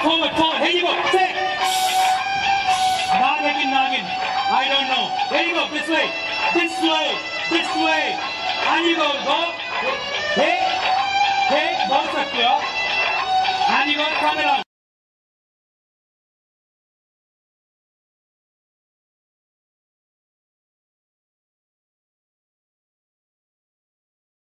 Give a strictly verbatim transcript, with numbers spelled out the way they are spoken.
forward, forward. Here you go. Say. Nagin, Nagin. I don't know. Here you go. This way. This way. This way. And you go. Go. Hey. Hey. Both of you. And you go. Come around.